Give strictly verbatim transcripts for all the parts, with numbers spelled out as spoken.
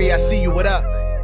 Baby, I see you, what up?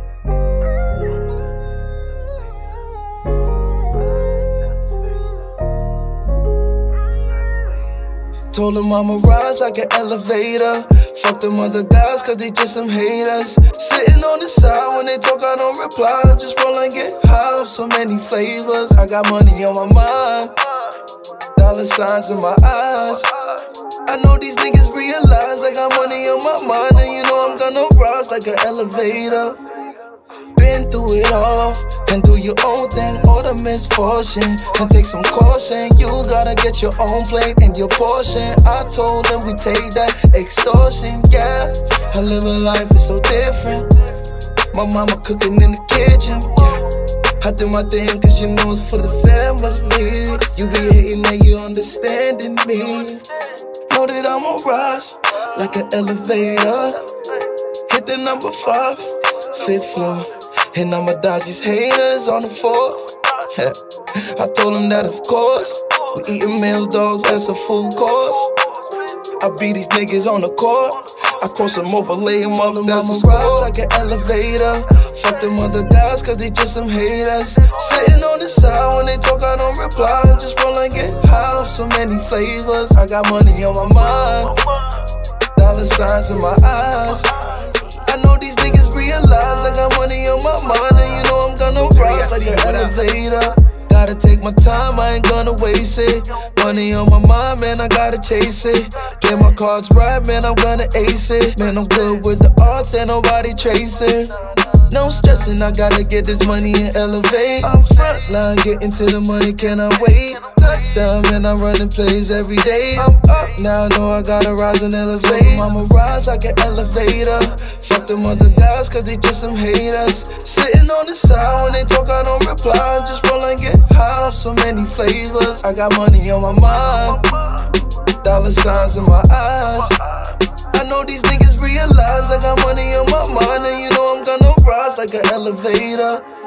Told them I'ma rise like an elevator. Fuck them other guys cause they just some haters. Sitting on the side when they talk I don't reply. Just roll and get high off so many flavors. I got money on my mind, dollar signs in my eyes. I know these niggas realize I got money on my mind, and you know I'm gonna rise like an elevator. Been through it all, and do your own thing, or the misfortune, and take some caution. You gotta get your own plate and your portion. I told them we take that extortion, yeah. I live a life is so different. My mama cooking in the kitchen, yeah. I do my thing cause you know it's for the family. You be hating and you understanding me. Know that I'ma rise like an elevator. Hit the number five, fifth floor. And I'ma dodge these haters on the fourth. Yeah. I told them that of course we eating meals, dogs, that's a full course. I beat these niggas on the court. I cross them over, lay them up, that's a rise like an elevator. Fuck them other guys cause they just some haters. Sitting on the side when they talk I don't reply. Just roll and get high off so many flavors. I got money on my mind, dollar signs in my eyes. I know these niggas realize I got money on my mind, and you know I'm gonna rise like an elevator. Gotta take my time, I ain't gonna waste it. Money on my mind, man, I gotta chase it. Play my cards right, man, I'm gonna ace it. Man, I'm good with the arts, ain't nobody tracing. No stressing, I gotta get this money and elevate. I'm frontline, getting to the money, can I wait? Touchdown, man, I'm running plays every day. I'm up now, know I gotta rise and elevate. I'ma rise like an elevator. Fuck them other guys cause they just some haters. Sitting on the side when they talk I don't reply. Just roll and get high off so many flavors. I got money on my mind, dollar signs in my eyes. I know these niggas realize I got money on my mind, and you know I'm gonna rise like an elevator.